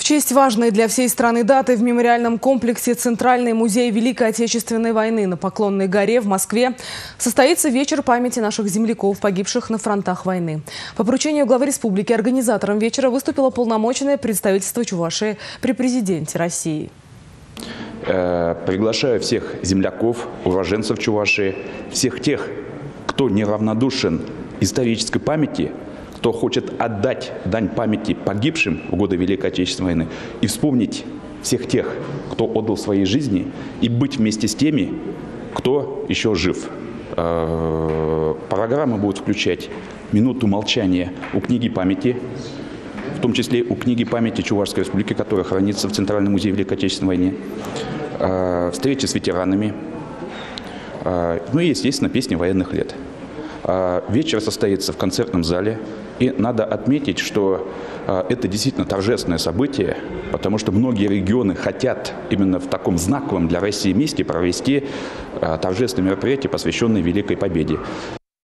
В честь важной для всей страны даты в мемориальном комплексе «Центральный музей Великой Отечественной войны» на Поклонной горе в Москве состоится вечер памяти наших земляков, погибших на фронтах войны. По поручению главы республики организатором вечера выступило полномочное представительство Чувашии при президенте России. Приглашаю всех земляков, уроженцев Чувашии, всех тех, кто неравнодушен исторической памяти, кто хочет отдать дань памяти погибшим в годы Великой Отечественной войны и вспомнить всех тех, кто отдал свои жизни, и быть вместе с теми, кто еще жив. Программа будет включать минуту молчания у книги памяти, в том числе у книги памяти Чувашской Республики, которая хранится в Центральном музее Великой Отечественной войны, встречи с ветеранами, ну и, естественно, песни военных лет. Вечер состоится в концертном зале, и надо отметить, что это действительно торжественное событие, потому что многие регионы хотят именно в таком знаковом для России месте провести торжественное мероприятие, посвященное Великой Победе.